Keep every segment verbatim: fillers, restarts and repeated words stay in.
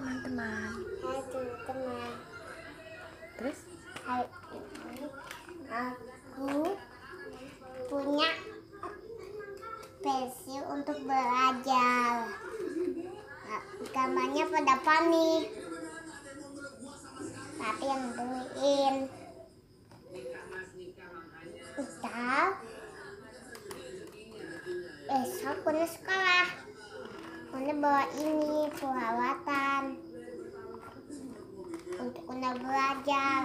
teman-teman. Hai teman-teman. Terus? Hari ini aku punya pensil untuk belajar. Nah, gambarnya pada panik, tapi yang beliin. Ntar besok punya sekolah, punya bawa ini peralatan untuk punya belajar.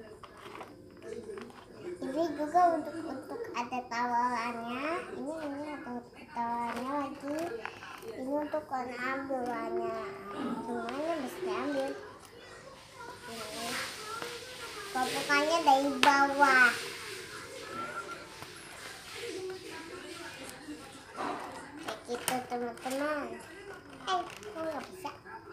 Ini juga untuk untuk ada tawarannya. Ini ini ada tawarannya lagi. Ini untuk kena ambilannya. Semuanya bisa diambil. Ini pokoknya dari bawah. Kayak gitu teman-teman. Eh, kok nggak bisa?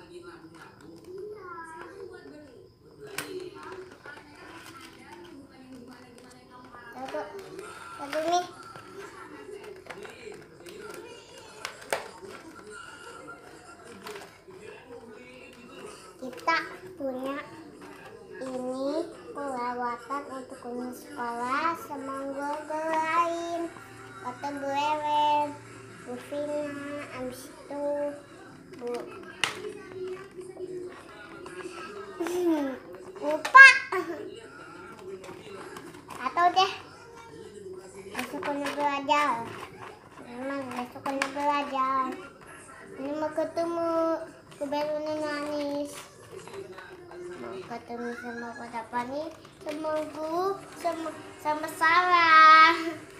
Tunggu, tunggu nih. Kita punya ini perawatan untuk kuning sekolah sama guru lain. Kata Bu Ellen, Bu Vina, abis itu Bu lupa. Atau deh besok kena belajar. Memang besok kena belajar. Ini mau ketemu ke Beluna Manis. Mau ketemu sama pada Pani, sama guru, sama sama Sarah.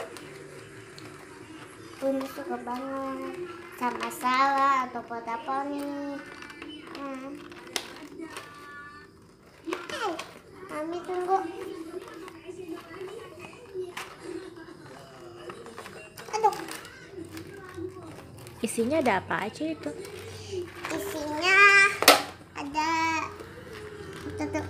Bunda suka banget sama Sarah atau pada Pani. Hmm. Hey, kami tunggu. Aduh. Isinya ada apa aja itu? Isinya ada tutup.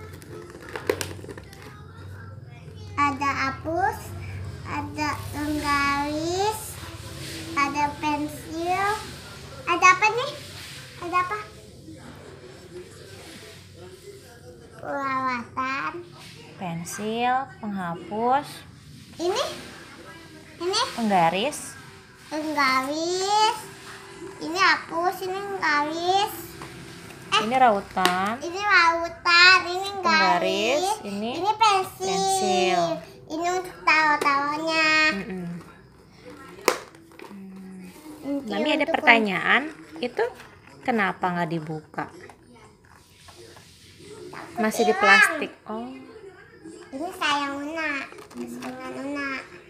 Ada hapus, ada penggaris, ada pensil, ada apa nih? Ada apa? Perawatan. Pensil, penghapus, Ini, ini penggaris, penggaris. Ini hapus, ini penggaris. Eh, ini rautan, ini lautan, ini penggaris, garis, ini ini pensil. pensil. Ini untuk tawa-tawanya. Mm-mm. Ini Mami ada untuk pertanyaan, itu kenapa nggak dibuka? Masih di plastik. Oh, Ini sayang Una, dengan Una.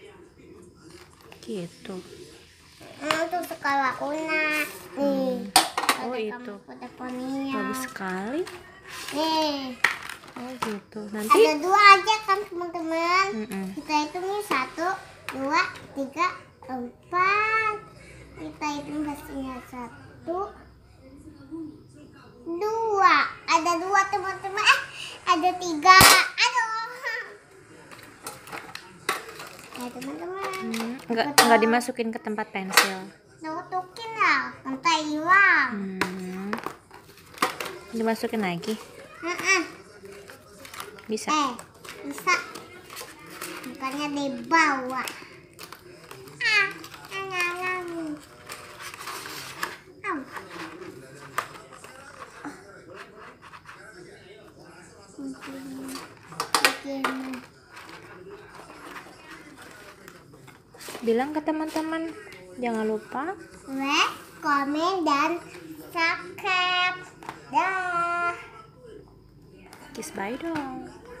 gitu. Ini untuk sekolah Una. Nih. Oh, ada itu. kamu pada poninya. Bagus sekali. Nih. Oh, gitu. Nanti Ada dua aja kan teman-teman. Mm-mm. Kita hitung nih satu, dua, tiga, empat. Kita hitung hasilnya satu, dua. Ada dua teman-teman. Eh, ada tiga. Aduh. Ya teman-teman. Hmm, nggak nggak dimasukin ke tempat pensil. Tutukin lah, sampai hilang. Hmm. Dimasukin lagi. Heeh. Bisa. Eh, bisa. Bukannya di bawah. Ah, ngalang. Am. Bikin. Bilang ke teman-teman, jangan lupa Like, komen, dan subscribe. Dah. kiss bye dong.